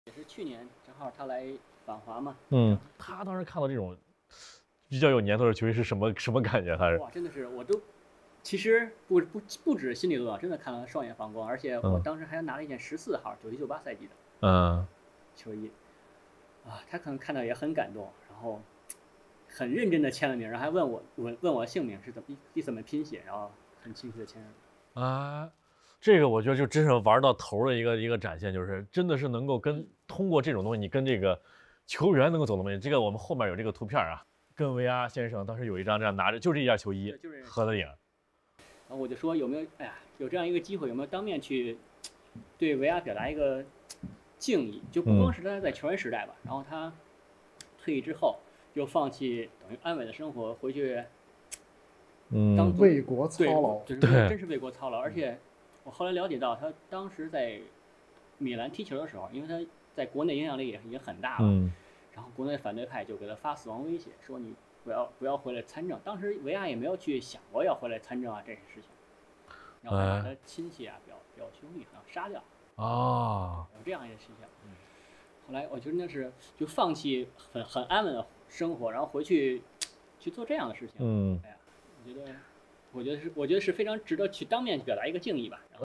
也是去年正好他来访华嘛。 他当时看到这种比较有年头的球衣是什么感觉？他是哇，真的是我都，其实不止心里动摇，真的看了双眼放光，而且我当时还拿了一件14号97-98赛季的球衣，啊，他可能看到也很感动，然后很认真的签了名，然后还问我姓名是怎么拼写，然后很清晰的签上啊。这个我觉得就真是玩到头的一个展现，就是真的是能够通过这种东西，你跟这个球员能够走到一起。这个我们后面有这个图片啊，跟维阿先生当时有一张这样拿着就这件球衣合的影。 然后我就说有没有，哎呀，有这样一个机会，有没有当面去对维阿表达一个敬意？就不光是他在球员时代吧，然后他退役之后又放弃等于安稳的生活，回去为国操劳， 对，真是为国操劳。而且我后来了解到，他当时在米兰踢球的时候，因为他在国内影响力也很大了，然后国内反对派就给他发死亡威胁，说你不要回来参政。当时维亚也没有去想过要回来参政啊这些事情，然后把他亲戚啊表兄弟好像杀掉有这样一个事情。后来我觉得那是就放弃很安稳的生活，然后回去做这样的事情。哎呀，我觉得是非常值得去当面表达一个敬意吧。然后